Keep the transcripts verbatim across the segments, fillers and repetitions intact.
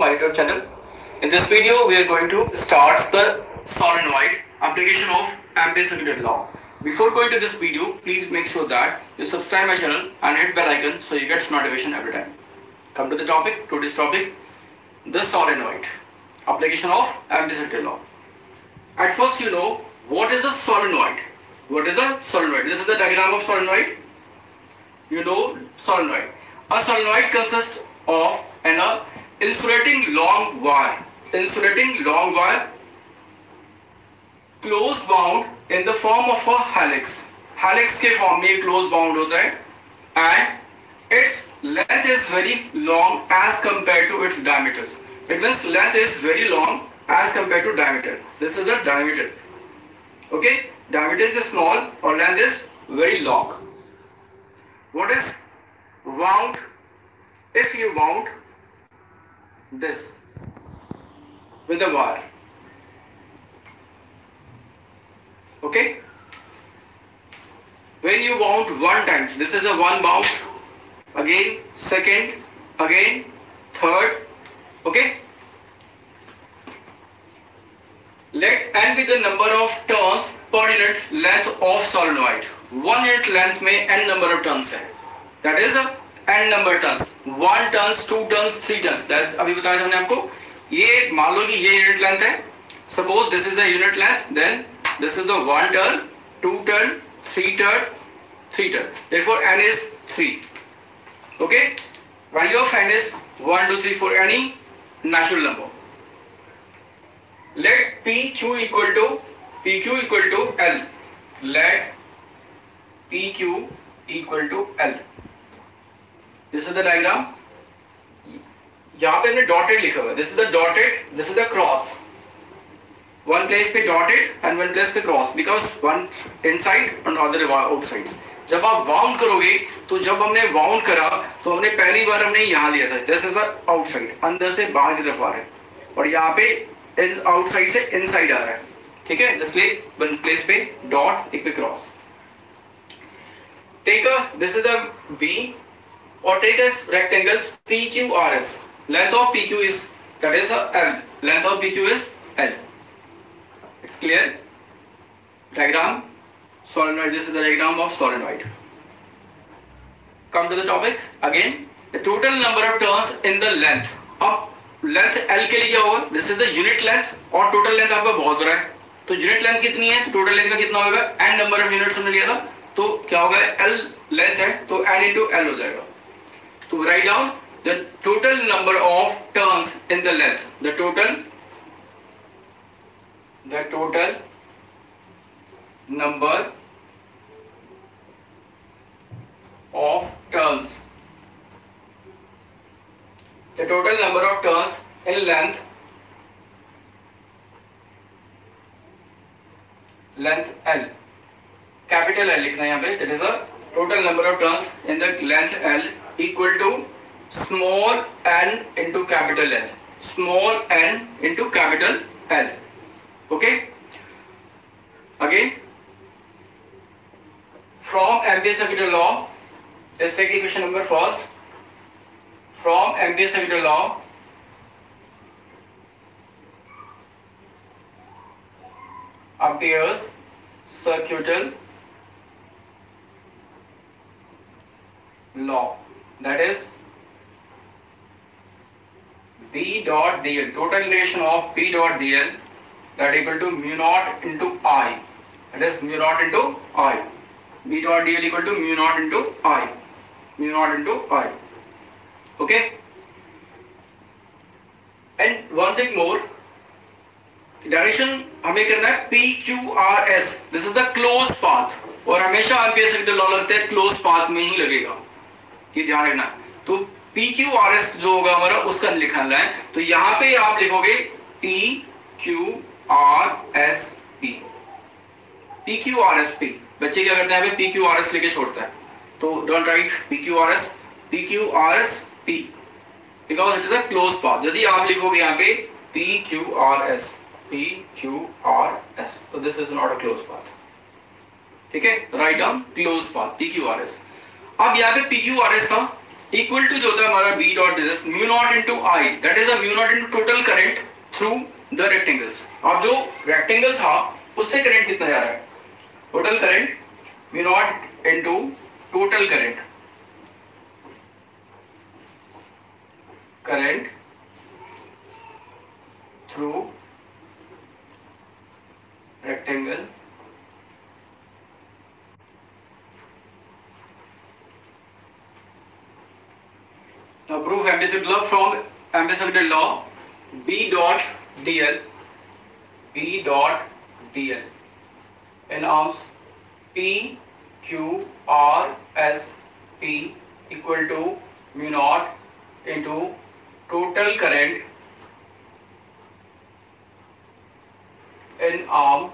my YouTube channel. In this video, we are going to start the solenoid application of Ampere's second law. Before going to this video, please make sure that you subscribe my channel and hit bell icon so you get notification every time. Come to the topic. Today's topic: the solenoid application of Ampere's second law. At first, you know what is the solenoid. What is the solenoid? This is the diagram of solenoid. You know solenoid. A solenoid consists of an uh, insulating long wire, insulating long wire, close bound in the form of a helix. Helix के form में close bound होता है, and its length is very long as compared to its diameters. It means length is very long as compared to diameter. This is the diameter. Okay, diameter is small or length is very long. What is wound? If you wound this with a wire, okay, when you wound one time, this is a one bound, again second, again third, okay, let n be the number of turns per unit length of solenoid. One unit length में n number of turns है, that is a n number turns, one turns, two turns, three turns. That's अभी बताया था हमने आपको. ये मान लो कि ये unit length है. Suppose this is the unit length, then this is the one turn, two turn, three turn, three turn. Therefore n is three. Okay. Value of n is one, two, three for any natural number. Let P Q equal to P Q equal to L. Let P Q equal to L. This is the diagram. यहाँ पे हमने dotted लिखा हुआ है. This is the dotted. This is the cross. One place पे dotted and one place पे cross because one inside and other outside. जब आप wound करोगे तो जब हमने wound करा तो हमने पहली बार हमने यहाँ लिया था. This is the outside. अंदर से बाहर की तरफ आ रहा है और यहाँ पे outside से inside आ रहा है. ठीक है, इसलिए one place पे dot एक पे cross. Take a this is the B. Or take as rectangles P Q R S. Length of P Q is, that is a L. Length of P Q is L. It's clear? Diagram solenoid. This is the diagram of solenoid. Come to the topic again. The total number of turns in the length. अब length L के लिए क्या होगा? This is the unit length और total length आपका बहुत बड़ा है. तो unit length कितनी है? तो total length का कितना होगा? N number of units हमने लिया था. तो क्या होगा? L length है तो N into L हो जाएगा. To write down the total number of turns in the length, the total, the total number of turns, the total number of turns in length, length L, capital L लिखना है यहाँ पे. That is a total number of turns in the length L equal to small n into capital L. Small n into capital L. Okay. Again, from Ampere's second law, let's take equation number first. From Ampere's second law, Ampere's circuital law, that is B dot dl, total integration of P dot dl, that equal to mu naught into I, that is mu naught into I. B dot dl equal to mu naught into I, mu naught into I. Okay. And one thing more, direction हमें करना है P Q R S. This is the close path और हमेशा ampere second law लगता है close path में ही लगेगा, ये ध्यान रखना. तो P Q R S जो होगा हमारा उसका लिखना है. तो यहाँ पे आप लिखोगे P Q R S P. P Q R S P. बच्चे क्या करते हैं यहाँ पे P Q R S लेके छोड़ता है. तो don't write P Q R S P Q R S P because it is a closed path. यदि आप लिखोगे यहाँ पे P Q R S P Q R S, तो this is not a closed path. ठीक है, write down close path P Q R S. अब यहाँ पे P Q R S था, इक्वल टू जो होता है हमारा B dot this mu naught into I, that is a mu naught into total current through the rectangles. अब जो रेक्टेंगल था उससे करंट कितना जा रहा है, total current mu naught into total current, current through rectangle now prove ambidextrous law from ambidextrous law B dot dl, B dot dl in arms P Q R S P equal to mu naught into total current in arm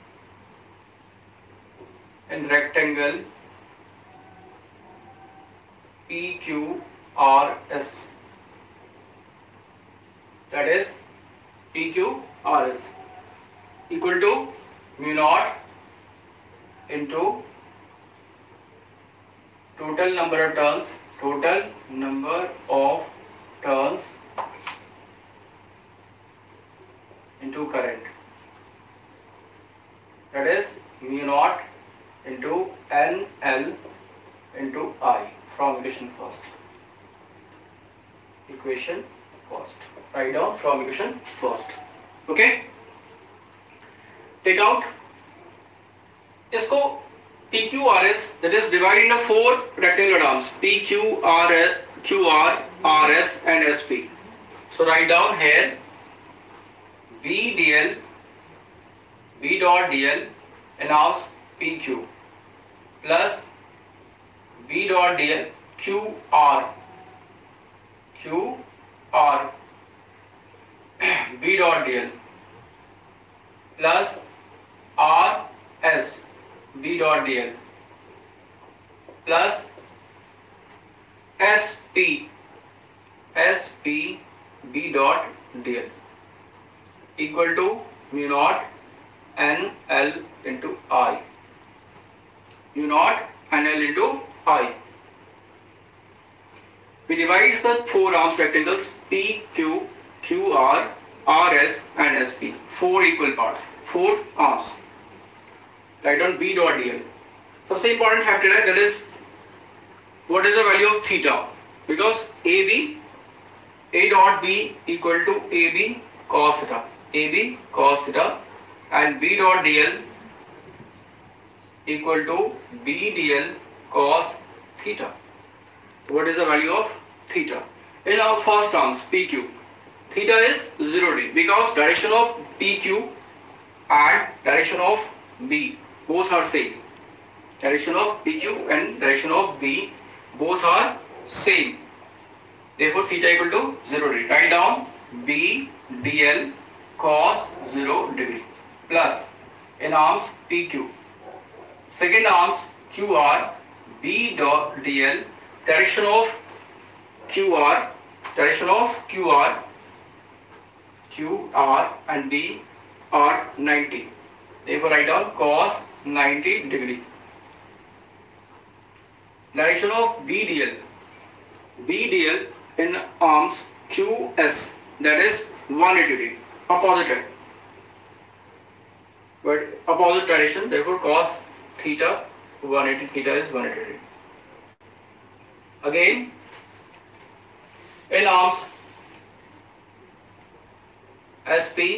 in rectangle P Q R S, that is P Q R S equal to mu naught into total number of turns, total number of turns into current, that is mu naught into N L into I from equation first. Equation first. Write down from equation first. Okay. Take out इसको P Q R S, that is divided into four rectangular arms P Q R S, Q R, R S and S P. So write down here B D L, B dot D L and arms P Q plus B dot D L Q R, Q R B dot D L plus R S B dot D L plus S P S P B dot D L equal to mu naught N L into I, mu naught N L into I. We divide the four arms rectangles P Q Q R R S and S P, four equal parts, four arms. Write down B dot D L. सबसे important factor है, that is what is the value of theta, because A B A dot B equal to A B cos theta, A B cos theta and B dot D L equal to B D L cos theta. What is the value of theta? In our first terms P Q, theta is zero degree because direction of P Q and direction of B both are same. Direction of P Q and direction of B both are same. Therefore theta equal to zero degree. Write down B D L cos zero degree plus in arms P Q. Second arms Q R B dot D L, direction of Q R, direction of Q R, Q R and B are ninety. Therefore write down cos ninety degree. Direction of B D L, B D L in arms Q S, that is one hundred eighty degree, opposite, but opposite direction. Therefore cos theta one hundred eighty, theta is one hundred eighty. Again in arms S P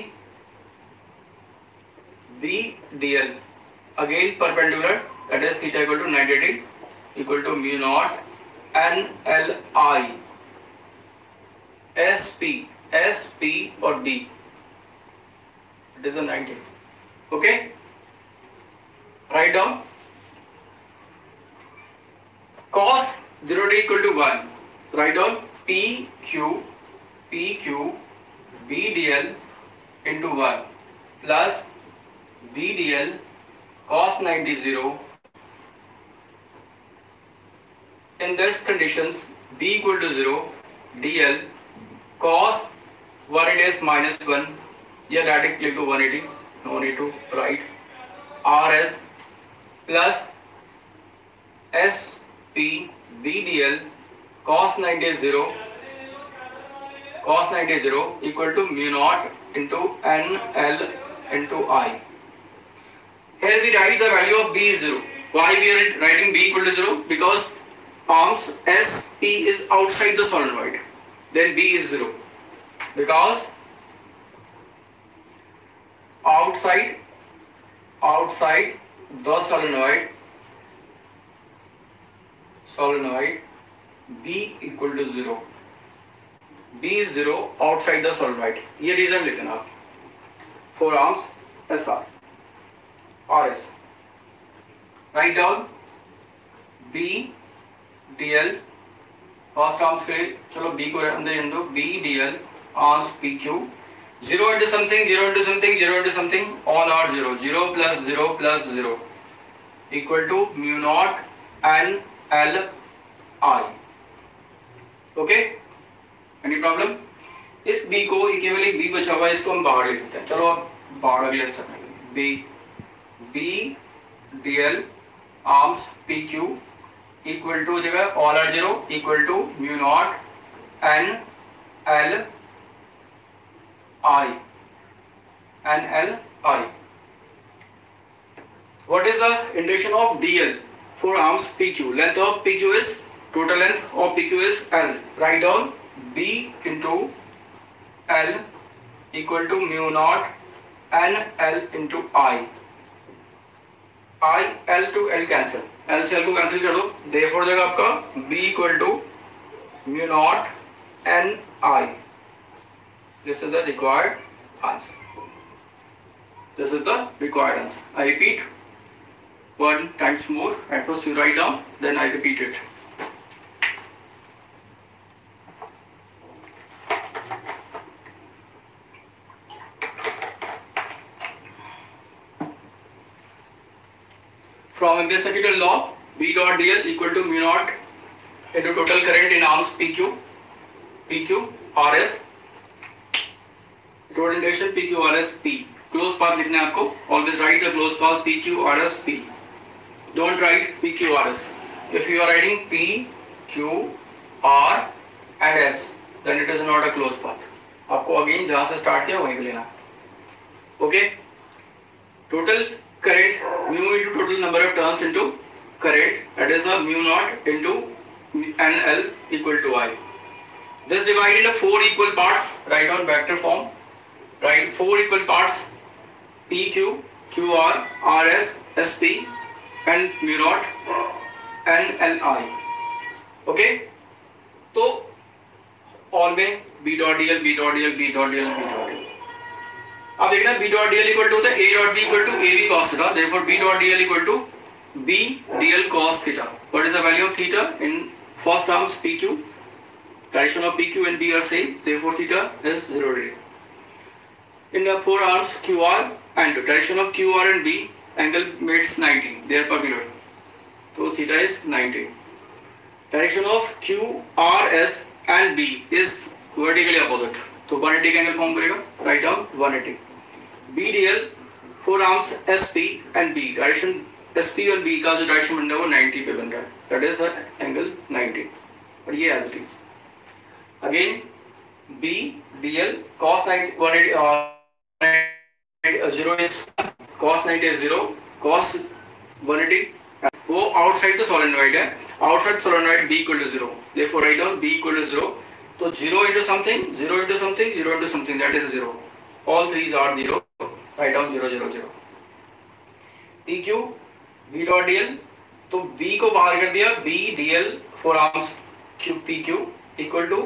B D L, again perpendicular, that is theta equal to ninety degree equal to mu naught N L I S P S P or D, it is a ninety. Okay, write down cos zero degree equal to one. Write down P Q P Q B D L into one plus B D L cos ninety zero. In this conditions B equal to zero, D L cos one hundred eighty is minus one. Yeah, directly click to one eighty. No need to write. R S plus S P B D L cos ninety is zero, cos ninety is zero equal to mu naught into N L into I. Here we write the value of B is zero. Why we are writing B equal to zero? Because arms S P is outside the solenoid. Then B is zero. Because outside outside the solenoid solenoid B equal to zero. B is zero outside the solenoid. ये reason लिखना आप. Four arms S R R S. Write down B D L first arms के लिए. चलो B को अंदर इन दो. B D L arms P Q. Zero into something, zero into something, zero into something. All are zero. Zero plus zero plus zero equal to mu naught N L I. Okay? Any problem? इस B को केवल एक B बचा हुआ है, इसको हम बाहर लिख देते हैं. चलो अब बाहर अगले स्टेप में B B D L arms P Q equal to जगह all are zero equal to mu naught N L I N L I. What is the indication of D L for arms P Q? Length of P Q is, total length of P Q is L. Write down B into L equal to mu naught N L into I. I L to L cancel. L से L को cancel कर दो. Therefore जगह आपका B equal to mu naught N I. This is the required answer. This is the required answer. I repeat one times more. At first you write down, then I repeat it. From ambient circuit law, B dot D L equal to mu naught into total current in arms P Q, P Q R S. Total indication P Q R S P. Close path लिखना है आपको. Always write the close path P Q R S P. Don't write P Q R S. If you are writing P Q R and S, then it is not a close path. आपको again जहाँ से start किया वहीं पे लेना. Okay? Total current mu into total number of turns into current, that is a mu naught into N L equal to I. This divided into four equal parts. Write on vector form. Write four equal parts P Q Q R R S S P and mu naught N L I. Okay? तो all में B dot D L B dot D L B dot D L B dot D L. अब देखना B dot D L equal to होता है A dot B equal to A B cos theta. Therefore B dot D L equal to B D L cos theta. What is the value of theta in first terms P Q? Direction of P Q and B are same. Therefore theta is zero degree. In the four arms Q R and direction of Q R and B, angle makes ninety. They are perpendicular. So theta is ninety. Direction of Q R S and B is vertically opposite. तो one eighty का angle form करेगा. Write down one eighty. B D L four arms S P and B. Direction S P और B का जो direction बन रहा है वो ninety पे बन रहा है. That is angle ninety. और ये as it is. Again B D L cos ninety one eighty uh, zero is cos ninety is zero, cos one eighty वो outside the solenoid है. Outside solenoid B equal to zero. Therefore write down B equal to zero. तो zero into something, zero into something, zero into something, that is zero. All threes are zero. Write down zero zero zero. P Q B dot D L. तो B को बाहर कर दिया. B D L four arms Q P Q equal to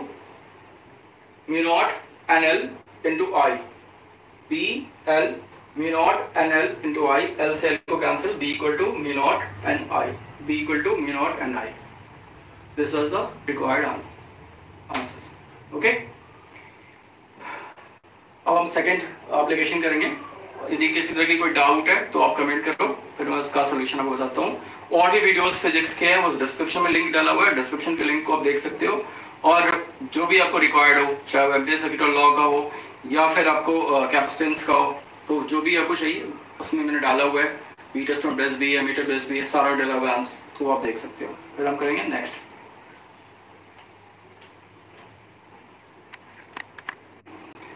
mu naught N L into I. B L mu naught N L into I. L से L को cancel. B equal to mu naught N I. B equal to mu naught N I. This was the required answer. Answers. Okay? अब हम second application करेंगे. यदि किसी तरह की कोई डाउट है तो आप कमेंट करो, फिर मैं उसका सोल्यूशन आपको बताता हूँ. और भी वीडियोस फिजिक्स के हैं, वो डिस्क्रिप्शन में लिंक डाला हुआ है. डिस्क्रिप्शन के लिंक को आप देख सकते हो. और जो भी आपको रिक्वायर्ड हो, चाहे वो एम्पियर सर्किट लॉ का हो या फिर आपको कैपेसिटेंस का हो, तो जो भी आपको चाहिए उसमें मैंने डाला हुआ है. वी टेस्ट ऑन बेस भी है, मीटर बेस भी है, सारा डाला हुआ है आंसर, तो आप देख सकते हो. फिर हम करेंगे next.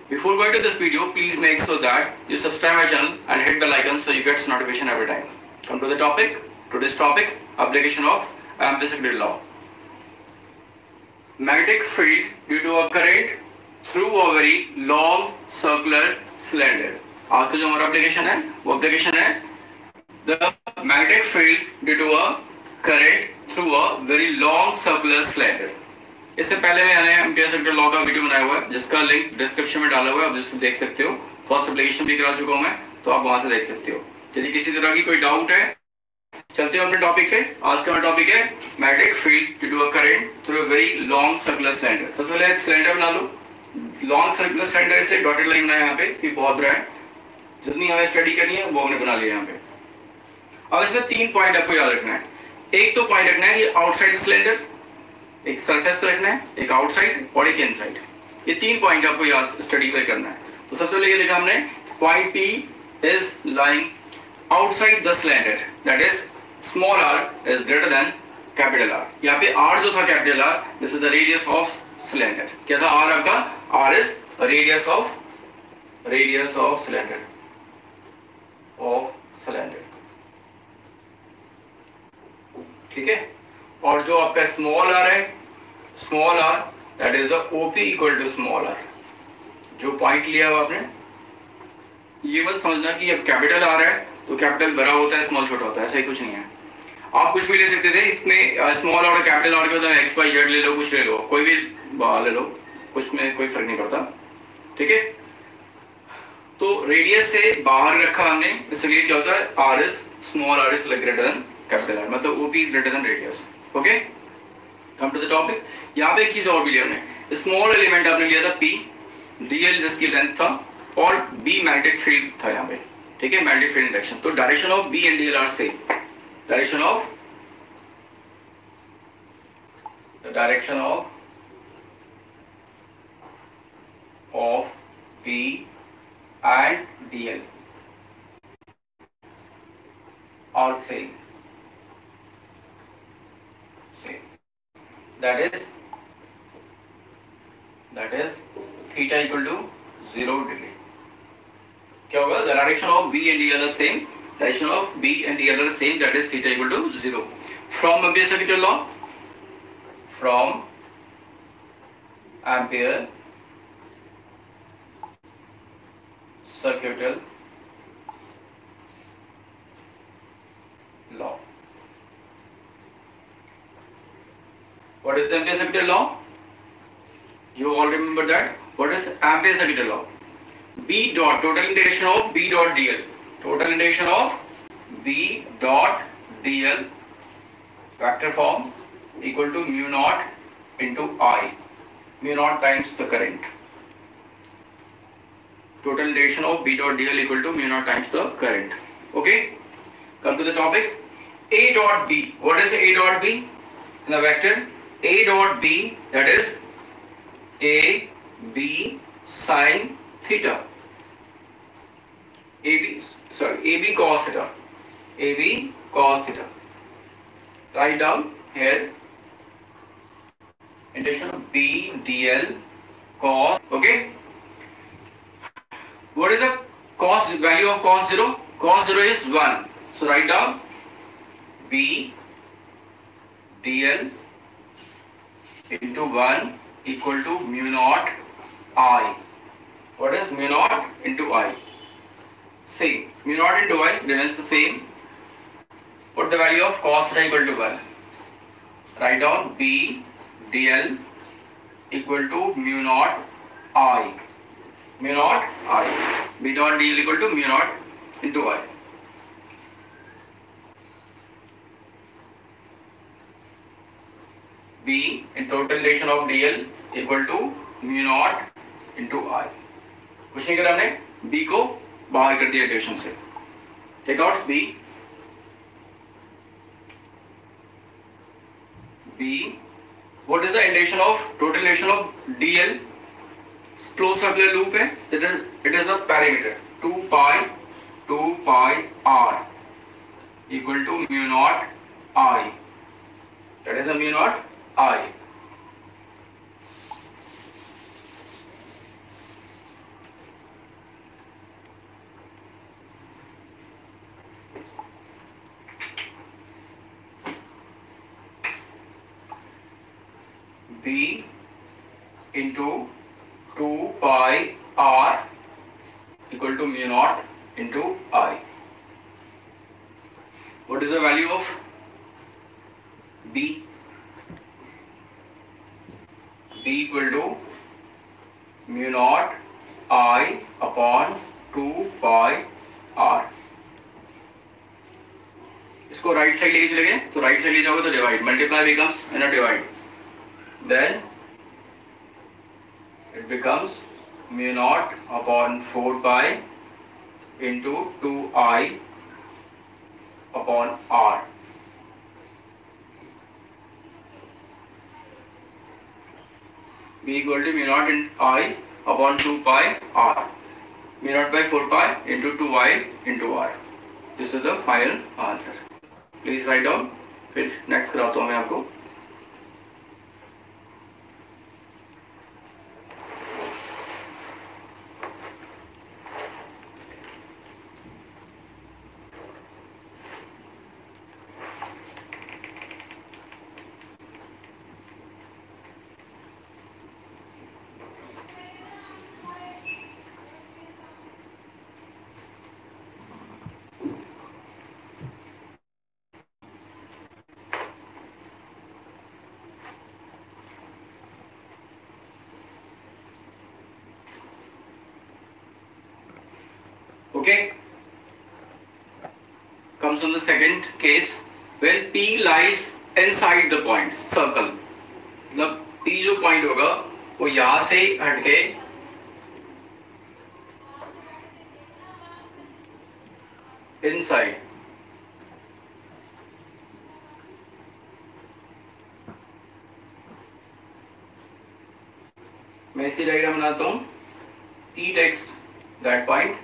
Before going to this video, please make sure that you subscribe my channel and hit bell icon so you get notification every time. Come to the topic. Today's topic: application of Ampere's second law. Magnetic field due to a current through a very long circular cylinder. आज का जो हमारा application है वो application है the magnetic field due to a current through a very long circular cylinder. इससे पहले मैंने एम्पियर सेक्टर लॉ का वीडियो बनाया हुआ है जिसका लिंक डिस्क्रिप्शन में डाला हुआ है, आप जिससे देख सकते हो. फर्स्ट एप्लीकेशन भी करा चुका हूं मैं, तो आप वहां से देख सकते हो. यदि किसी तरह की कोई डाउट है, चलते हैं अपने टॉपिक पे. आज का हमारा टॉपिक है magnetic field due to a current through a very long circular cylinder. सबसे पहले एक सिलेंडर बना लो. लॉन्ग सर्कुलर सिलेंडर इसलिए डॉटेड लाइन बनाया यहाँ पे कि बहुत बड़ा है, जितनी हमें स्टडी करनी है वो हमने बना लिया यहाँ पे. अब इसमें तीन पॉइंट आपको याद रखना है. एक तो पॉइंट रखना है ये आउटसाइड सिलेंडर, एक सरफेस पे रखना है, एक आउटसाइड और एक इनसाइड. ये तीन पॉइंट आपको याद स्टडी पे करना है. तो सबसे पहले ये लिखा हमने point P is lying outside the cylinder, that is small r is greater than capital R. यहाँ पे R जो था capital R, this is the radius of cylinder. क्या था R आपका? R is radius of radius of cylinder of cylinder. ठीक है. और जो आपका स्मॉल r है, small r that is the OP equal to small r. जो पॉइंट लिया हुआ आपने, ये मत समझना कि अब कैपिटल r है तो कैपिटल बड़ा होता है स्मॉल छोटा होता है, ऐसा ही कुछ नहीं है. आप कुछ भी ले सकते थे इसमें, स्मॉल और कैपिटल r के मतलब एक्स वाई जेड ले लो, कुछ ले लो, कोई भी ले लो, कुछ में कोई फर्क नहीं पड़ता. ठीक है. तो रेडियस से बाहर रखा हमने, इसलिए क्या होता है r is small r is greater than capital R, मतलब OP is greater than radius. Okay, come to the topic. यहाँ पे एक चीज और भी लिया हमने, स्मॉल एलिमेंट आपने लिया था P, dl जिसकी लेंथ था, और B मैग्नेटिक फील्ड था यहाँ पे. ठीक है, मैग्नेटिक फील्ड डायरेक्शन. तो direction of B and dl are same. Direction of the direction of of B and dl are same. That is that is theta equal to zero degree. क्या होगा? The direction of B and dl are same. Direction of B and dl are same. That is theta equal to zero. From Ampere's second law. From Ampere circuital law. What is the Ampere's second law? You all remember that. What is Ampere's second law? B dot total integration of B dot dl. Total integration of B dot dl vector form equal to mu naught into I. Mu naught times the current. Total integration of B dot dl equal to mu naught times the current. Okay. Come to the topic. A dot B. What is A dot B in the vector? A dot B, that is A B sin theta. A B, sorry, A B cos theta. A B cos theta. Write down here integration of B dl cos. Okay. What is the cos value of cos zero? Cos zero is one. So write down B dl into one equal to mu naught I. What is mu naught into I? Same. Mu naught into I remains the same. Put the value of cos theta equal to one. Write down B dl equal to mu naught I. Mu naught I. B dot dl equal to mu naught into I. B in total integration of dl equal to mu naught into I. कुछ नहीं करा हमने, B को बाहर कर दिया equation से. Take out B. B. What is the integration of total integration of dl? Closed circular loop है. That is, it is a parameter. two pi two pi r equal to mu naught I. That is a mu naught I. B into two pi r equal to mu naught into I. What is the value of B? B equal to mu naught I upon two pi r. इसको right side लेके चले गए तो right side ले जाओगे तो divide, multiply becomes and divide, then it becomes mu naught upon four pi into two I upon r. B equal to mu naught in I upon two pi r. Mu naught by four pi into two I into r. This is the final answer. Please write down. फिर next कराता हूँ मैं आपको. Okay, comes on the second case when P lies inside the point circle. मतलब P जो point होगा वो यहाँ से हटके inside मैं इसी डायग्राम बनाता हूँ. P takes that point.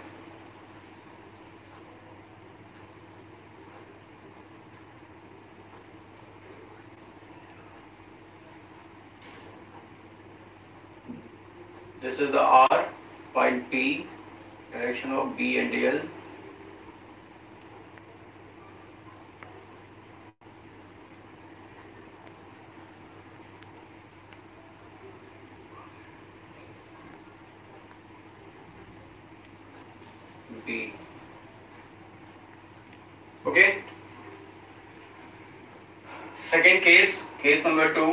This is the R, point P, direction of B and L. B. Okay. Second case, case number two.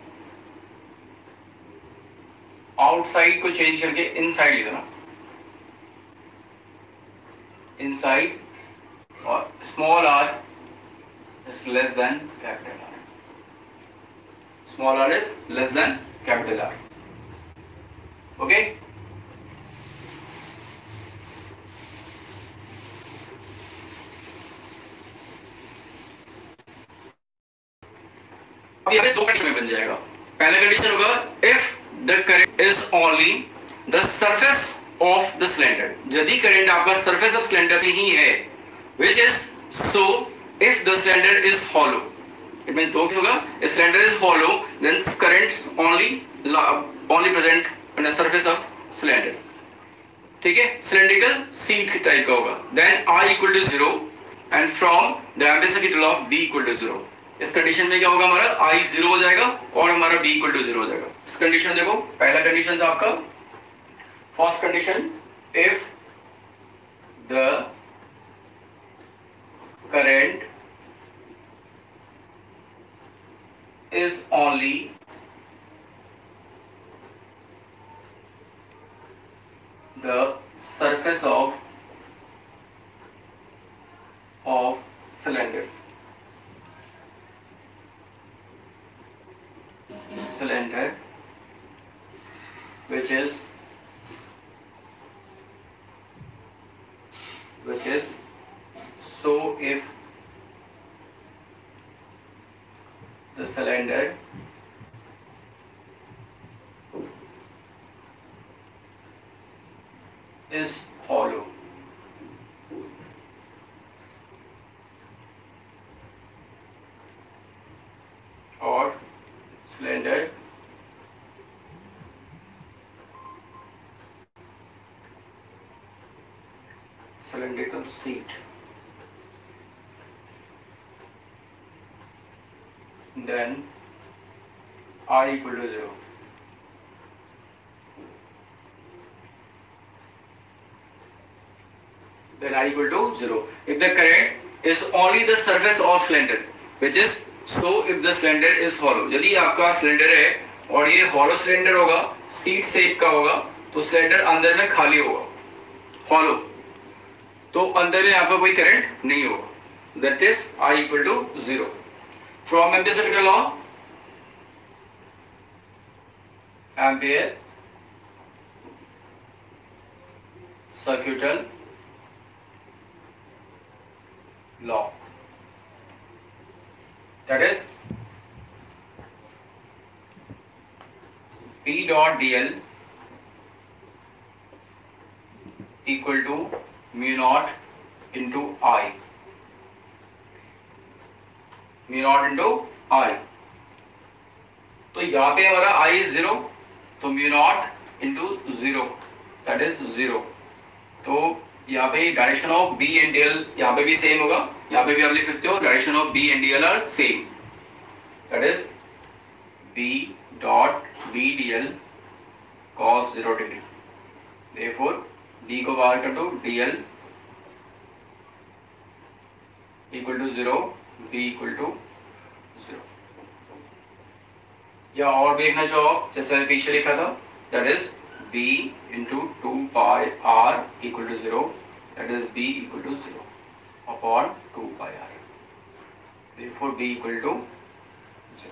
Outside को चेंज करके इनसाइड लिखना. इनसाइड और small R is less than capital R. Small R is less than capital R. Okay. अब यहाँ पे दो condition में बन जाएगा. पहला कंडीशन होगा if the current is only the surface of the cylinder. यदि current आपका surface of cylinder में ही है, which is so if the cylinder is hollow, it means दो होगा. If cylinder is hollow, then current only only present on the surface of cylinder. ठीक है, cylindrical sheet की type का होगा. Then I equal to zero and from the ambient circuit law B equal to zero. इस condition में क्या होगा, हमारा I जीरो हो जाएगा और हमारा B इक्वल टू जीरो हो जाएगा. इस कंडीशन देखो, पहला कंडीशन था आपका first condition, if the current is only the surface of of cylinder cylinder which is which is so if the cylinder is hollow or cylinder cylindrical sheet, then I equal to zero. Then I equal to zero. If the current is only the surface of cylinder, which is so if the cylinder is hollow. यदि आपका cylinder है और ये hollow cylinder होगा, sheet shape का होगा, तो cylinder अंदर में खाली होगा, hollow, तो अंदर में आपका कोई करंट नहीं होगा. That is I equal to zero. From Ampere circuit law, Ampere circuital law, that is P dot dl equal to mu naught into I, mu naught into I. तो यहाँ पे हमारा I is zero, तो mu naught into zero, that is zero. तो यहाँ पे direction of B and dl यहाँ पे भी सेम होगा, यहाँ पे भी आप लिख सकते हो direction of B and dl are same, that is B dot B dl cos zero degree. Therefore D को बाहर कर दो, dl equal to zero, B equal to zero. या और देखना चाहो जैसे पीछे लिखा था, that is B into two pi r equal to zero, that is B equal to zero upon two pi r. Therefore B equal to zero.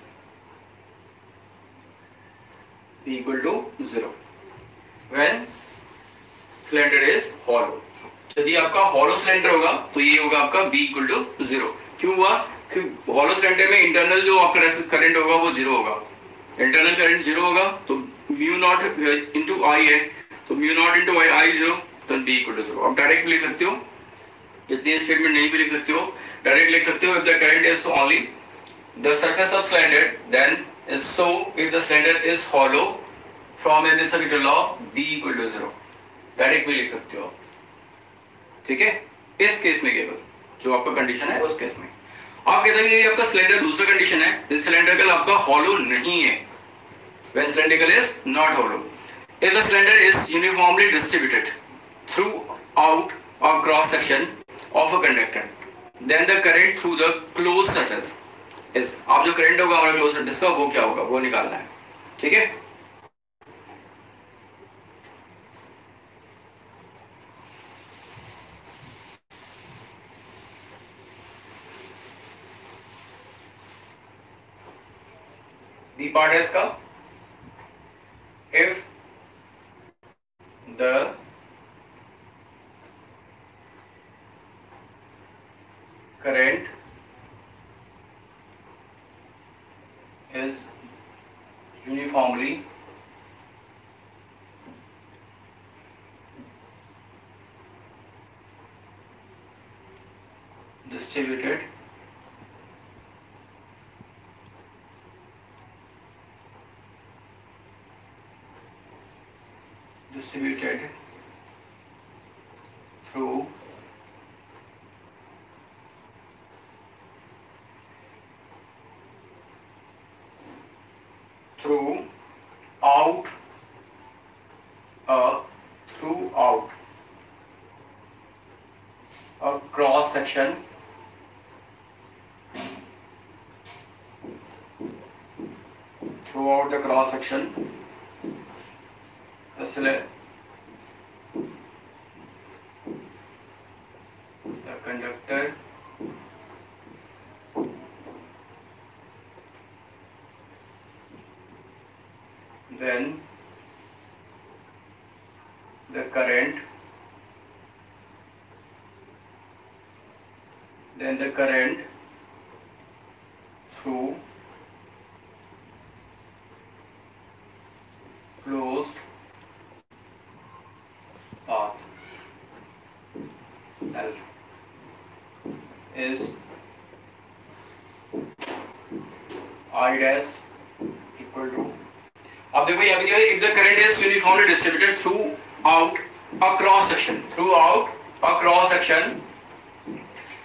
B equal to zero when cylinder is hollow. यदि आपका hollow cylinder होगा तो ये होगा आपका B equal to zero. क्यों हुआ? क्योंकि hollow cylinder में internal जो आपका करंट होगा वो जीरो होगा. इंटरनल करंट जीरो होगा तो म्यू नॉट इंटू आई है, तो mu naught into I I zero, तो बी इक्वल टू जीरो. आप डायरेक्ट लिख सकते हो, इतनी स्टेटमेंट नहीं भी लिख सकते हो, डायरेक्ट लिख सकते हो. If the current is only the surface of cylinder then is so if the cylinder is hollow from an circuit law B equal to zero, direct भी लिख सकते हो. ठीक है, इस केस में केवल जो आपका कंडीशन है उस केस में आप कहते हैं कि आपका सिलेंडर दूसरा कंडीशन है, इस सिलेंडर आपका हॉलो नहीं है, when cylindrical is not hollow. If the cylinder is uniformly distributed throughout a cross section of a conductor, then the current through the closed surface is, आप जो करंट होगा हमारा क्लोज सरफेस का वो क्या होगा वो निकालना है. ठीक है, दी पार्ट है इसका, if the current is uniformly distributed distributed through through out a throughout a cross section throughout the cross section the cylinder, the conductor then the current then the current through closed path L is I dash equal to, अब देखो यहाँ पे दिया है if the current is uniformly distributed throughout a cross section throughout a cross section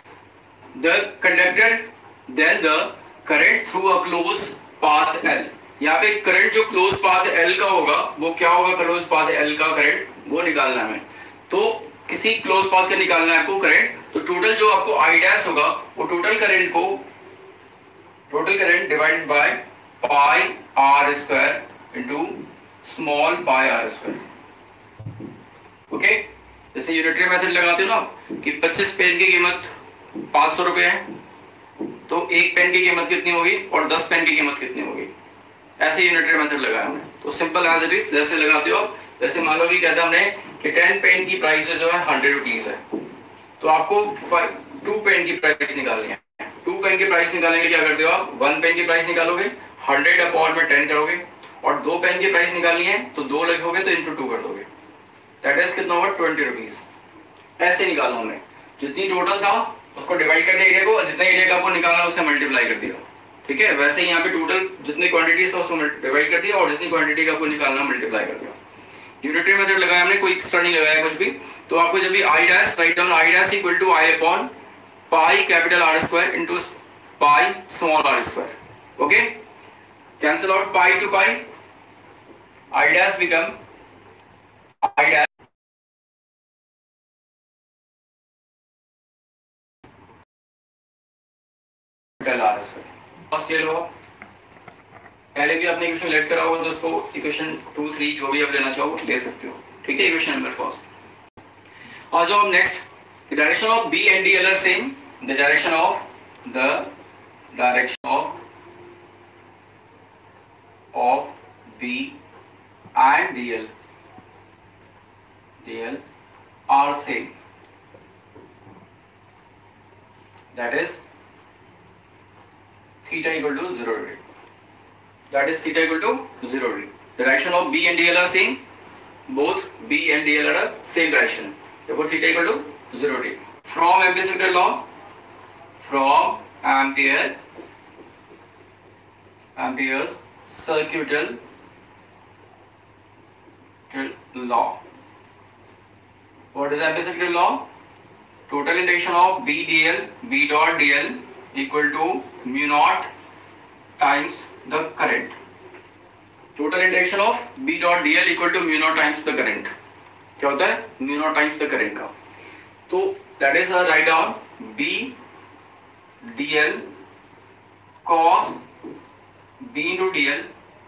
the conductor then the current through a closed path L, यहाँ पे current जो close path L का होगा वो क्या होगा, क्लोज पाथ L का current वो निकालना है हमें। तो किसी क्लोज पाथ का निकालना है आपको करंट, तो टोटल जो आपको I डैश होगा वो टोटल करंट को total current divided by pi R square into small pi R square. Okay, जैसे यूनिटरी मेथड लगाते हो ना कि पच्चीस पेन की कीमत पाँच सौ रुपए है, तो एक पेन की कीमत कितनी होगी और दस पेन की कीमत कितनी होगी, ऐसे यूनिटरी मेथड लगाया हमने। तो सिंपल एज इट इज जैसे लगाते हो, जैसे मान लो कि कहते हमने कि टेन पेन की प्राइस जो है हंड्रेड रुपीज है, तो आपको टू पेन की प्राइस निकालनी है। टू पेन की प्राइस निकालने के लिए क्या करते हो आप, वन पेन की प्राइस निकालोगे, हंड्रेड अपॉन में टेन करोगे, और दो पेन की प्राइस निकालनी है तो दो लिखोगे तो इंटू टू कर दोगे, दैट इज कितना होगा ट्वेंटी रुपीज। ऐसे निकालना हमने, जितनी टोटल था उसको डिवाइड कर दिया एरिया को, जितना एरिया का आपको निकालना उससे मल्टीप्लाई कर दिया, ठीक है। वैसे ही यहाँ पे टोटल जितनी क्वांटिटीज था उसको डिवाइड कर दिया और जितनी क्वांटिटी का आपको निकालना मल्टीप्लाई कर दिया। यूनिटरी मेथड लगाया हमने, कोई एक्स्ट्रा नहीं लगाया कुछ भी। तो आपको जब भी I dash right down, I dash equal to I upon pi capital R square into pi small R square. Okay, cancel out pi to pi, I dash become I dash capital R square. First clear हो, पहले भी आपने equation let करा होगा तो उसको equation two three जो भी आप लेना चाहो ले सकते हो, ठीक है। इक्वेशन नंबर फर्स्ट आ जाओ। Next, the direction of B and D L R same, the direction of the direction of of B and D L D L R same, that is theta equal to zero degree. That is theta equal to zero degree. The direction of B and D L are same. Both B and D L are same direction. Therefore, theta equal to zero degree. From Ampere's second law, from Ampere, Ampere's circuital law. What is Ampere's second law? Total integration of B D L, B dot D L equal to mu naught times the current. Total integration of B dot D L equal to mu naught times the current. क्या होता है mu naught times the current का? तो that is a write down B D L cos B into D L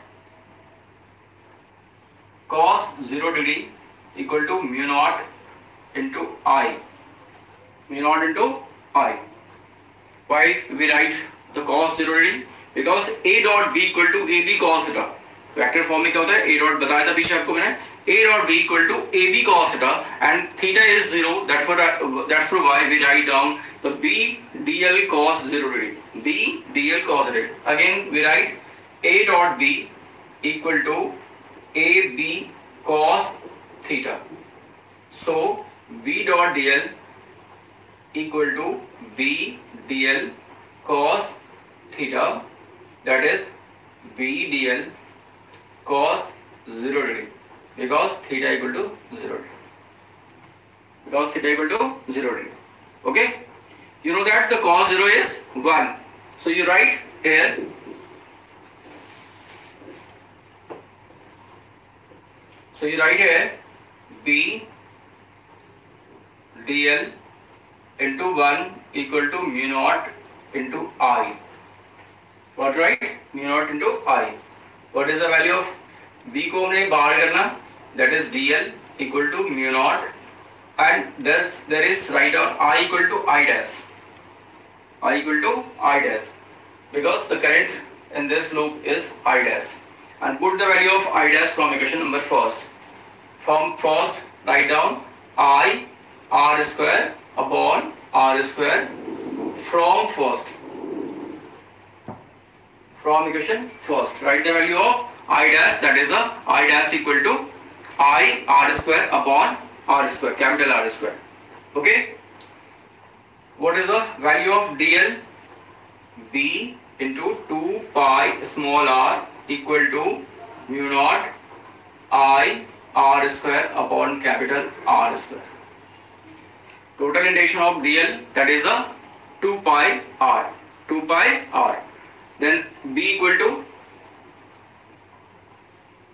cos zero degree equal to mu naught into I. Mu naught into I. Why we write the cos zero degree? Because A dot B equal to A B cos theta. Vector form में क्या होता है, A dot बताया था पीछे आपको मैंने, A dot B equal to A B cos theta and theta is zero. That's for that's for why we write down the B D L cos zero degree. B D L cos zero degree. Again we write A dot B equal to A B cos theta. So B dot D L equal to B D L cos theta, that is B D L cos zero degree, because theta equal to zero degree, because theta equal to zero degree. Okay, you know that the cos zero is one, so you write here so you write here B D L into one equal to mu naught into I. What right? Mu naught into I. What is the value of B को हमने बाहर करना, that is D L equal to mu naught, and thus there is write down I equal to I dash. I equal to I dash because the current in this loop is I dash, and put the value of I dash from equation number first. From first write down I R square upon R square from first, from equation first write the value of I dash, that is a I dash equal to I R square upon R square, capital R square. Okay, what is the value of D L? B into two pi small r equal to mu naught I R square upon capital R square. Total integration of D L, that is a two pi r, two pi r. Then B equal to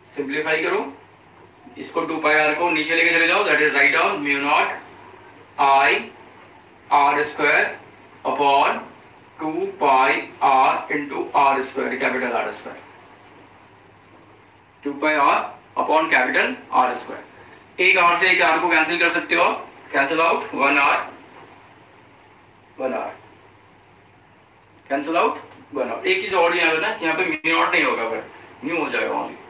simplify करो इसको, to pi are को नीचे लेके चले जाओ, that is right down mu naught I R square upon two pi R into R square, capital R square, two pi R upon capital R square. एक R से एक आर को cancel कर सकते हो आप, cancel out, one R one R cancel out, one out. एक चीज और यहाँ पे ना, यहाँ पे म्यू नॉट नहीं होगा, बट म्यू हो जाएगा ओनली।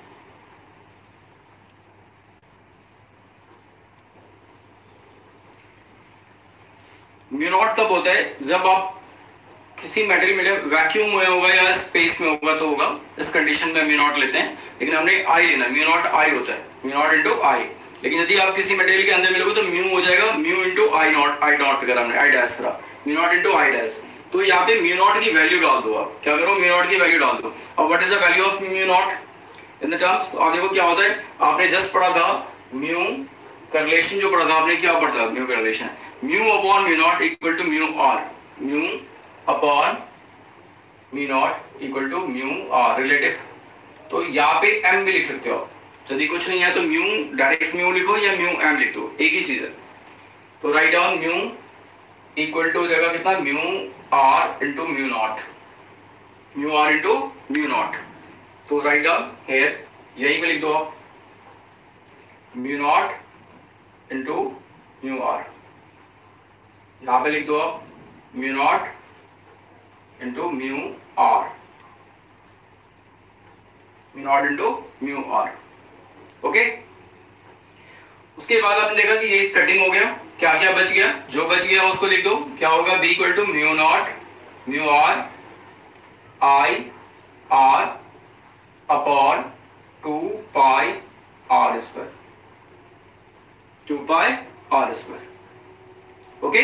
म्यू नॉट तब होता है जब आप किसी मेटेरियल मीडियम वैक्यूम में होगा या स्पेस में होगा तो होगा, इस कंडीशन में म्यू नॉट लेते हैं, लेकिन हमने आई लेना, म्यू नॉट आई होता है, म्यू नॉट इंटू आई। लेकिन यदि आप किसी मटेरियल के अंदर मिलोगे तो म्यू हो जाएगा, mu into I naught, I naught करा हमने, आई डैश करा, mu naught into I dash. तो यहाँ पे म्यू नॉट की वैल्यू डाल दो, आप क्या करो, म्यू नॉट की वैल्यू डाल दो। अब what is the value of mu naught in the terms, आप देखो क्या होता है, आपने जस्ट पढ़ा था म्यू करलेशन, जो पढ़ा था आपने, क्या पढ़ा था mu correlation, mu upon mu naught equal to mu R, mu upon mu naught equal to mu R relative. तो यहाँ पे एम भी लिख सकते हो आप, यदि कुछ नहीं है तो म्यू डायरेक्ट म्यू लिखो या म्यू एम लिख दो, एक ही चीज है। तो right down mu equal to हो जाएगा कितना, mu R into mu naught, mu R into mu naught. तो राइट डाउन हेयर, यही पे लिख दो आप, mu naught into mu R, यहाँ पे लिख दो आप mu naught into mu R, mu naught into mu R. Okay, उसके बाद आपने देखा कि ये कटिंग हो गया, क्या क्या बच गया, जो बच गया उसको लिख दो, क्या होगा, B equal to mu naught mu R I R upon two pi R square, two pi R square. Okay,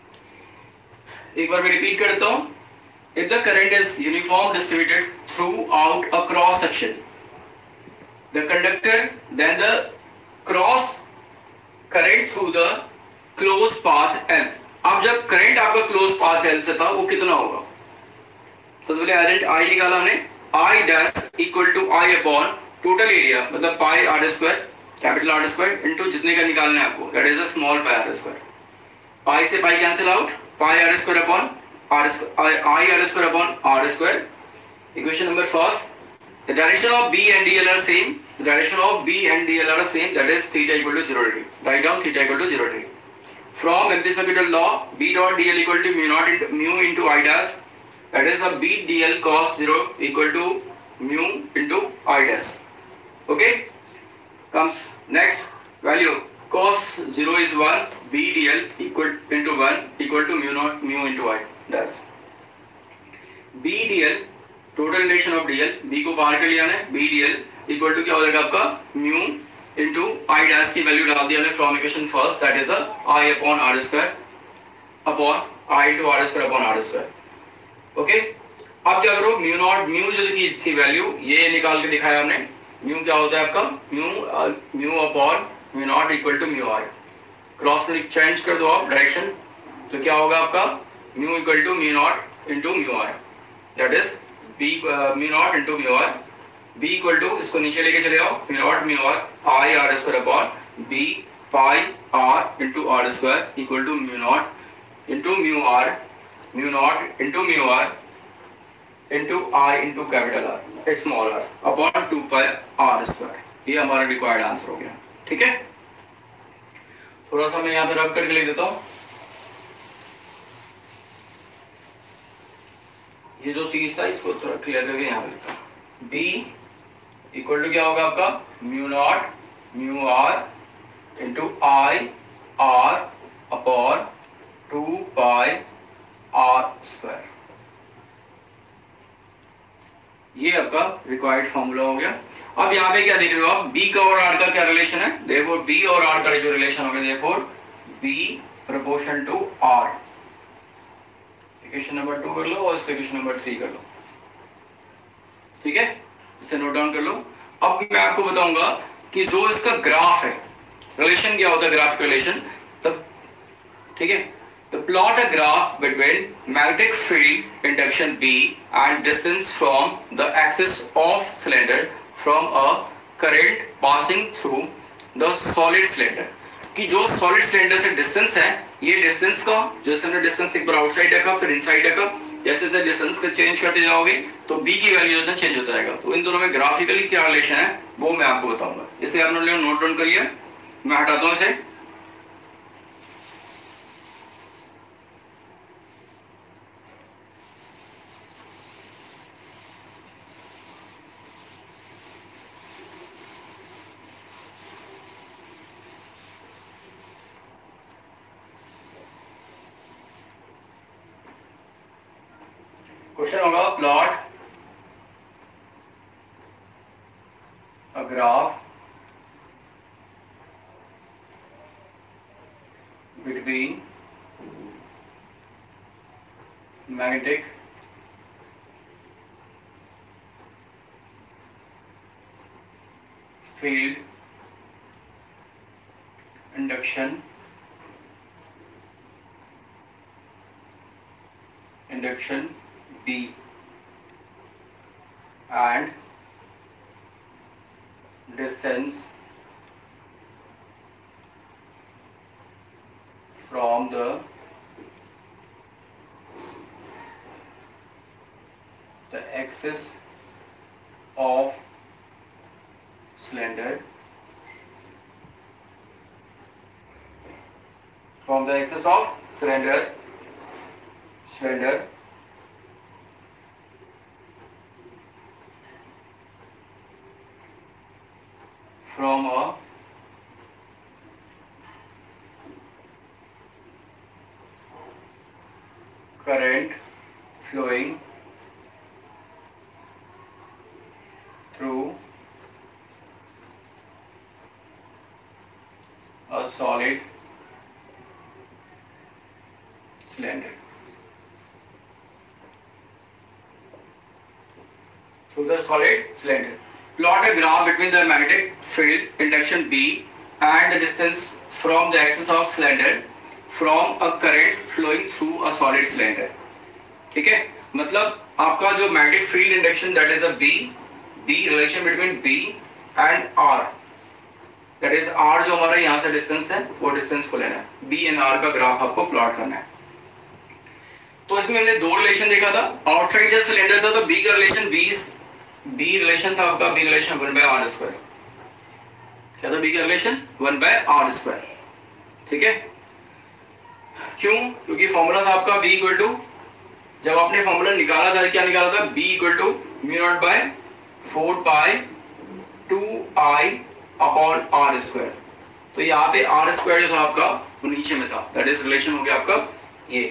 एक बार मैं रिपीट करता हूं, if the current is uniform distributed throughout a cross section, the conductor then the cross current through the closed path L। अब जब current आपका close path L से था वो कितना होगा, सबसे पहले करंट I निकाला हमने, I dash equal to I upon total area, मतलब pi R square, capital R square into जितने का निकालना है आपको, that is a small pi R square. Pi से pi cancel out, pi R square upon R square, I R square upon R square. Equation number first, the direction of B and D L are same, the direction of B and D L are same, that is theta equal to zero degree, write down theta equal to zero degree। From empirical law, B dot D L equal to mu naught into mu into I dash, that is a B D L cos zero equal to mu into I dash। Okay, comes next value, cos zero is one, B D L equal into one equal to mu naught mu into I dash। B D L total induction of DL, B को बाहर कर लिया है, B DL equal to क्या हो जाएगा आपका, mu into I dash की वैल्यू डाल दिया हमने from equation first, that is I upon R square upon I into R square upon R square. Okay, अब क्या करो, म्यू नॉट, म्यू जो की थी वैल्यू ये निकाल के दिखाया हमने, म्यू क्या होता है आपका, mu mu upon mu naught equal to mu R, cross में चेंज कर दो आप डायरेक्शन, तो क्या होगा आपका, mu equal to mu naught into mu R, that is b mu naught into mu R, b equal to, इसको नीचे लेके चले आओ, mu naught mu R I R square upon b pi R into R square equal to mu naught into mu R, mu naught into mu R into I into capital R small R upon two pi R square. ये हमारा required answer हो गया। ठीक है, थोड़ा सा मैं यहाँ पे रब करके लिख देता हूँ, ये जो चीज था इसको थोड़ा क्लियर करके यहाँ पे लिखा, B इक्वल टू क्या होगा आपका, mu naught mu R into I R upon two pi R square, ये आपका रिक्वायर्ड फॉर्मूला हो गया। अब यहाँ पे क्या देख रहे हो आप, B का और R का क्या रिलेशन है, देयरफॉर B और R का जो रिलेशन हो गया, therefore B proportion to R। Equation number two कर लो और इसको इक्वेशन नंबर थ्री कर लो। ठीक है, इसे नोट डाउन कर लो। अब मैं आपको बताऊंगा कि जो इसका ग्राफ है, रिलेशन क्या होता है, ग्राफ रिलेशन तब, ठीक है, तो plot a graph between magnetic field induction B and distance from the axis of cylinder from a current passing through the solid cylinder, कि जो सॉलिड सिलेंडर से डिस्टेंस है, ये डिस्टेंस का, जैसे हमने डिस्टेंस एक बार आउटसाइड रखा फिर इनसाइड रखा, जैसे जैसे डिस्टेंस को चेंज करते जाओगे तो बी की वैल्यू जो है चेंज होता रहेगा। तो इन दोनों में ग्राफिकली क्या रिलेशन है वो मैं आपको बताऊंगा। इसे आपने नोट डाउन कर लिया, मैं हटाता हूं इसे। क्वेश्चन होगा plot a graph between magnetic field induction induction B and distance from the the axis of cylinder from the axis of cylinder cylinder from a current flowing through a solid cylinder through the solid cylinder. Plot a graph between the magnetic field induction B and the distance from the axis of cylinder from a current flowing through a solid cylinder. ठीक है, मतलब आपका जो magnetic field induction that is a B, B relation between B and R, that is R जो हमारा यहाँ से distance है वो डिस्टेंस को लेना है, B एंड R का ग्राफ आपको प्लॉट करना है। तो इसमें हमने दो रिलेशन देखा था, आउटसाइड जब सिलेंडर था तो B का रिलेशन B बी रिलेशन था आपका, B relation one by R square, क्या था बी का relation one by R square. ठीक है, क्यों? क्योंकि फॉर्मूला था आपका बी इक्वल टू, जब आपने फॉर्मूला निकाला था क्या निकाला था, B equal to mu naught by four pi two I upon R square. तो यहाँ पे आर स्क्वायर जो था आपका वो नीचे में था, दैट इज रिलेशन हो गया आपका ये।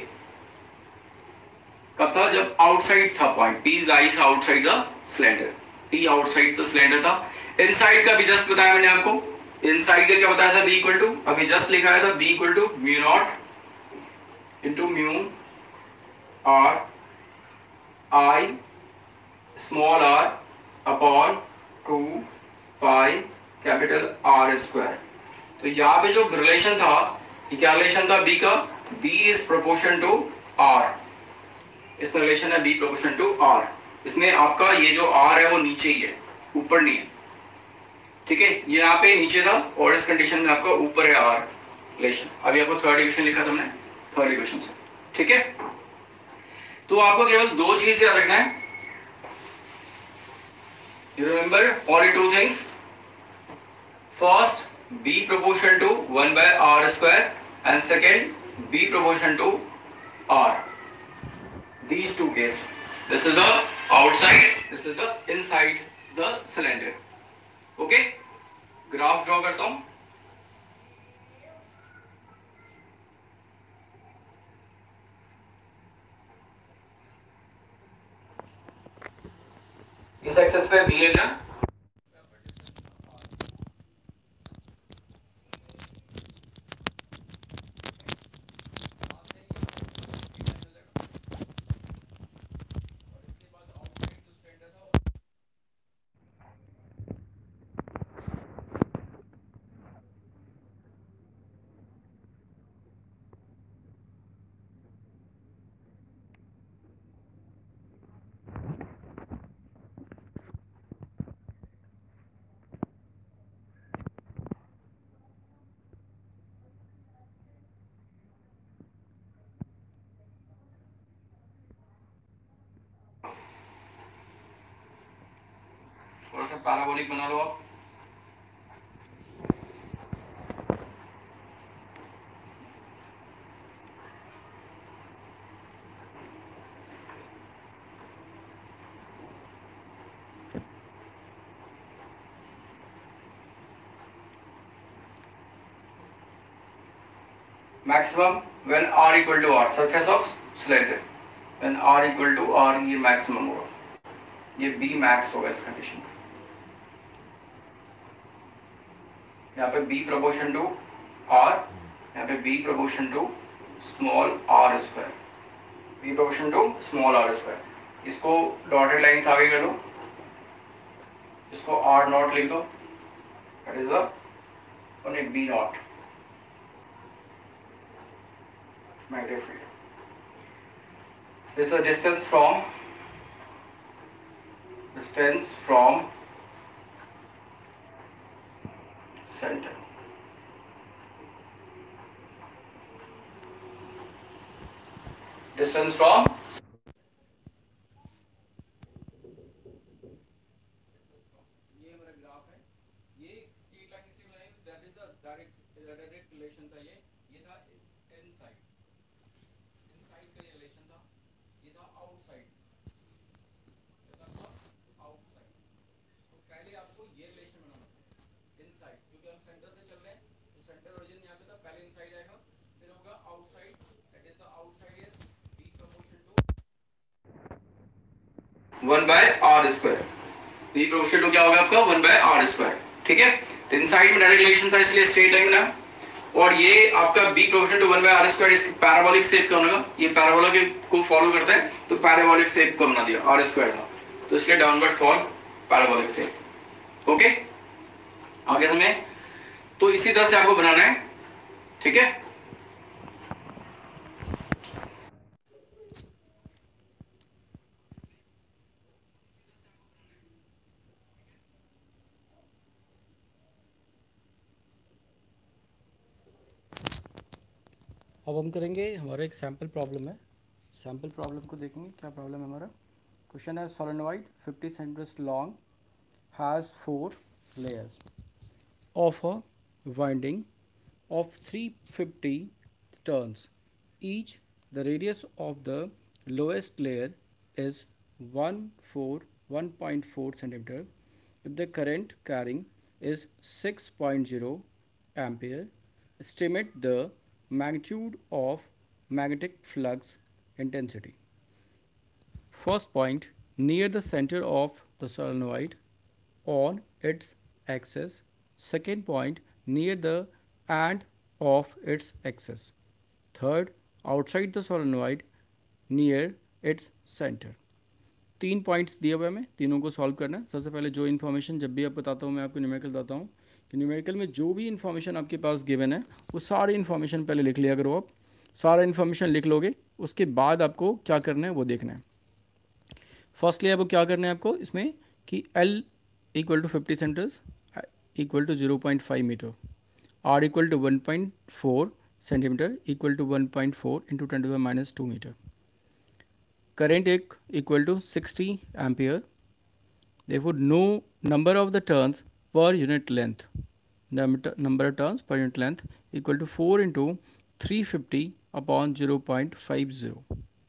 कब था? जब आउटसाइड था point, P lies outside the cylinder, P outside the cylinder था। इनसाइड का भी जस्ट बताया मैंने आपको, इनसाइड का क्या बताया था, B इक्वल टू, अभी जस्ट लिखा है था B equal to mu naught into mu R I small R upon two pi capital R square. तो यहाँ पे जो रिलेशन था, ये क्या रिलेशन था B का, B is proportion to R, इसका रिलेशन है B प्रोपोर्शन टू R। इसमें आपका ये जो R है वो नीचे ही है, ऊपर नहीं है। ठीक है, ये यहाँ पे नीचे था और इस कंडीशन में आपका ऊपर है R रिलेशन। अभी आपको थर्ड इक्वेशन लिखा था हमने, थर्ड इक्वेशन से। ठीक है, तो आपको केवल दो चीज याद रखना है, you remember only two things. First B proportion to one by R square and second B proportion to R. These two cases. This is the outside, this is the inside the cylinder. Okay? Graph draw करता हूं। इस access पे B लेना, थोड़ा सा parabolic बना लो आप। Maximum when r equal to r, surface of cylinder when r equal to r, ये मैक्सिमम होगा, ये b मैक्स होगा इस कंडीशन में। यहाँ पे b प्रोपोर्शन टू r, यहाँ पे b proportion to small r square, b proportion to small r square. इसको डॉटेड लाइन से आगे कर दो, इसको r नॉट लिख दो, दैट इज द वन एक b naught magnetic field. This is the distance from distance from center. Distance from ये हमारा ग्राफ है, ये स्ट्रेट लाइन से बनाई, that is the direct direct relation था। ये ये था इनसाइड, इनसाइड का रिलेशन था, ये था आउटसाइड, ये था आउटसाइड। तो पहले आपको ये रिलेशन बनाना था इनसाइड, क्योंकि हम सेंटर से चल रहे हैं तो सेंटर ओरिजिन यहाँ पे था, पहले इनसाइड आएगा फिर होगा outside, that is the outside is b proportion to one by r square. b proportion to क्या होगा आपका वन बाय r स्क्वायर, ठीक है। तो इनसाइड में डायरेक्ट रिलेशन था इसलिए स्ट्रेट लाइन बना, और ये आपका b proportion to one by r square इसकी पैराबोलिक शेप का होगा, ये पैराबोलिक को फॉलो करता है तो पैराबोलिक शेप को बना दिया r स्क्वायर था, तो इसलिए downward fall parabolic shape. Okay, आगे समझे? तो इसी तरह से आपको बनाना है, ठीक है। अब हम करेंगे, हमारा एक सैम्पल प्रॉब्लम है, सैम्पल प्रॉब्लम को देखेंगे क्या प्रॉब्लम है हमारा। क्वेश्चन है solenoid fifty centimetres long has four layers of a winding of three hundred fifty turns. Each the radius of the lowest layer is one point four centimeter. If the current carrying is six point zero ampere, estimate the magnitude of magnetic flux intensity. First point, near the center of the solenoid on its axis. Second point, near the end of its axis. Third, outside the solenoid near its center. तीन points दिए हुए हमें, तीनों को solve करना है। सबसे पहले जो इन्फॉर्मेशन जब भी आप बताता हूँ मैं आपको न्यूमेरिकल बताता हूँ कि न्यूमेरिकल में जो भी इन्फॉर्मेशन आपके पास गिवन है वो सारी इन्फॉर्मेशन पहले लिख लिया करो। आप सारा इन्फॉर्मेशन लिख लोगे, उसके बाद आपको क्या करना है वो देखना है। फर्स्टली आपको क्या करना है, आपको इसमें कि L equal to fifty centimetres equal to zero point five metre, R equal to one point four centimeter equal to one point four into ten to the minus two meter. Current equal to sixty ampere. Therefore, no number of the turns per unit length. Number, number of turns per unit length equal to four into three hundred fifty upon zero point five zero.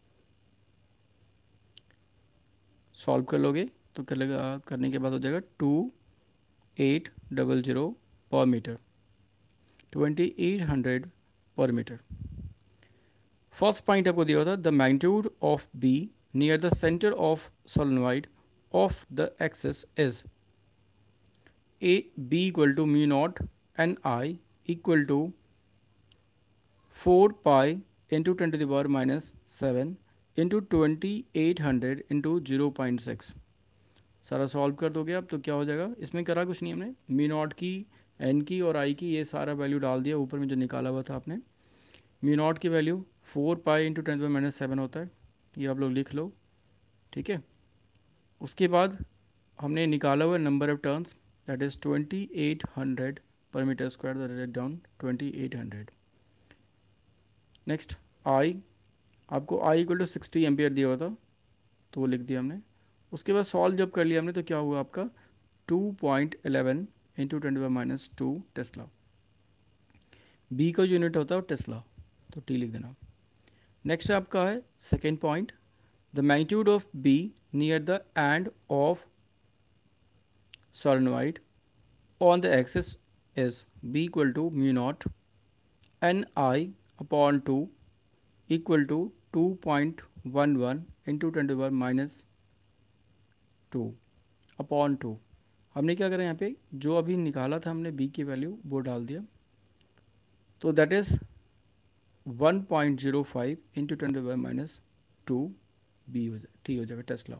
Solve कर लोगे तो कर लेगा, करने के बाद हो जाएगा two eight double zero per metre, twenty-eight hundred per meter. First point आपको दिया होता, the magnitude of B near the center of solenoid of the axis is A B equal to mu naught N I equal to four pi into ten to the power minus seven into twenty-eight hundred into zero point six. सारा solve कर दोगे आप तो क्या हो जाएगा, इसमें करा कुछ नहीं हमने, मी नॉट की एन की और आई की ये सारा वैल्यू डाल दिया ऊपर में जो निकाला हुआ था आपने। म्यू नॉट की value four pi into ten by minus seven होता है, ये आप लोग लिख लो, ठीक है। उसके बाद हमने निकाला हुआ number of turns that is twenty eight hundred per metre square, that is down twenty eight hundred. Next I, आपको I equal to sixty ampere दिया हुआ था तो वो लिख दिया हमने। उसके बाद सॉल्व जब कर लिया हमने तो क्या हुआ आपका, two point eleven into ten to the minus two tesla. B का जो यूनिट होता है वो टेस्ला, तो टी लिख देना। नेक्स्ट आपका है second point, the magnitude of B near the end of solenoid on the axis is B equal to mu naught N I upon two equal to two point one one into ten to the minus two upon two. हमने क्या करा यहाँ पे, जो अभी निकाला था हमने बी की वैल्यू वो डाल दिया, तो that is one point zero five into ten to the minus two B हो जाए टी हो जाएगा टेस्ला।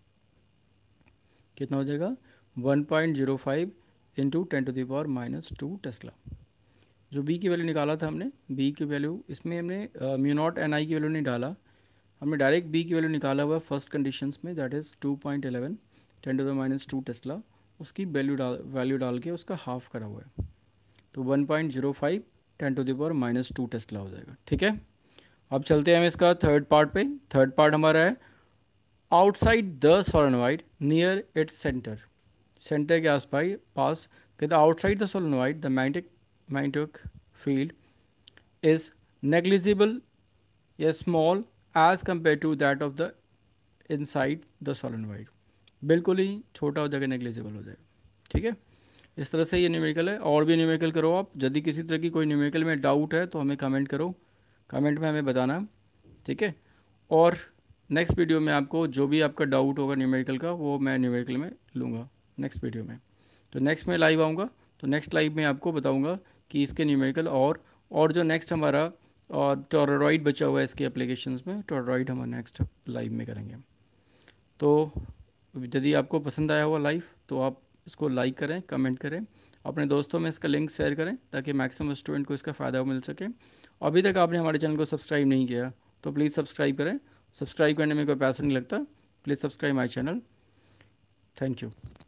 कितना हो जाएगा, one point zero five into ten to the power minus two tesla. जो बी की वैल्यू निकाला था हमने, बी की वैल्यू इसमें हमने म्यू नॉट एन आई की वैल्यू नहीं डाला, हमने डायरेक्ट बी की वैल्यू निकाला हुआ फर्स्ट कंडीशंस में, that is two point eleven ten to the minus two tesla. उसकी वैल्यू डाल वैल्यू डाल के उसका हाफ करा हुआ है, तो one point zero five ten to the power minus two tesla हो जाएगा। ठीक है, अब चलते हैं हम इसका थर्ड पार्ट पे। थर्ड पार्ट हमारा है outside the solenoid near its centre. Centre के आस पास कहते हैं outside the solenoid the magnetic magnetic field is negligible या small as compare to that of the inside the solenoid. बिल्कुल ही छोटा हो जाएगा, नेग्लिजिबल हो जाएगा। ठीक है, इस तरह से ये न्यूमेरिकल है। और भी न्यूमेरिकल करो आप, यदि किसी तरह की कोई न्यूमेरिकल में डाउट है तो हमें कमेंट करो, कमेंट में हमें बताना। ठीक है, और नेक्स्ट वीडियो में आपको जो भी आपका डाउट होगा न्यूमेरिकल का वो मैं न्यूमेरिकल में लूँगा नेक्स्ट वीडियो में। तो नेक्स्ट में लाइव आऊँगा, तो नेक्स्ट लाइव में आपको बताऊँगा कि इसके न्यूमेरिकल और और जो नेक्स्ट हमारा और टोरॉइड बचा हुआ है इसके एप्लीकेशंस में, टोरॉइड हम नेक्स्ट लाइव में करेंगे। तो यदि आपको पसंद आया हुआ लाइव तो आप इसको लाइक करें, कमेंट करें, अपने दोस्तों में इसका लिंक शेयर करें ताकि मैक्सिमम स्टूडेंट को इसका फ़ायदा मिल सके। अभी तक आपने हमारे चैनल को सब्सक्राइब नहीं किया तो प्लीज़ सब्सक्राइब करें। सब्सक्राइब करने में कोई पैसा नहीं लगता, please subscribe my channel. Thank you.